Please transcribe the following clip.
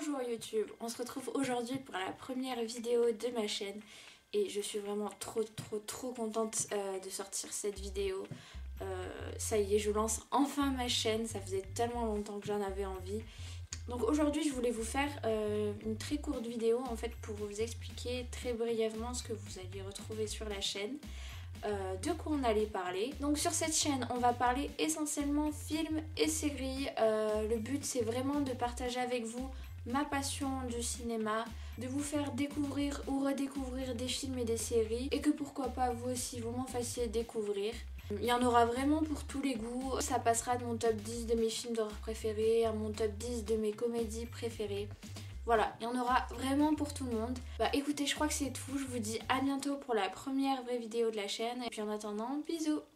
Bonjour YouTube, on se retrouve aujourd'hui pour la première vidéo de ma chaîne et je suis vraiment trop contente de sortir cette vidéo. Ça y est, je lance enfin ma chaîne, ça faisait tellement longtemps que j'en avais envie. Donc aujourd'hui je voulais vous faire une très courte vidéo en fait pour vous expliquer très brièvement ce que vous allez retrouver sur la chaîne. De quoi on allait parler. Donc sur cette chaîne on va parler essentiellement films et séries. Le but c'est vraiment de partager avec vous ma passion du cinéma, de vous faire découvrir ou redécouvrir des films et des séries et que pourquoi pas vous aussi vous m'en fassiez découvrir. Il y en aura vraiment pour tous les goûts. Ça passera de mon top 10 de mes films d'horreur préférés à mon top 10 de mes comédies préférées. Voilà, il y en aura vraiment pour tout le monde. Bah écoutez, je crois que c'est tout. Je vous dis à bientôt pour la première vraie vidéo de la chaîne. Et puis en attendant, bisous!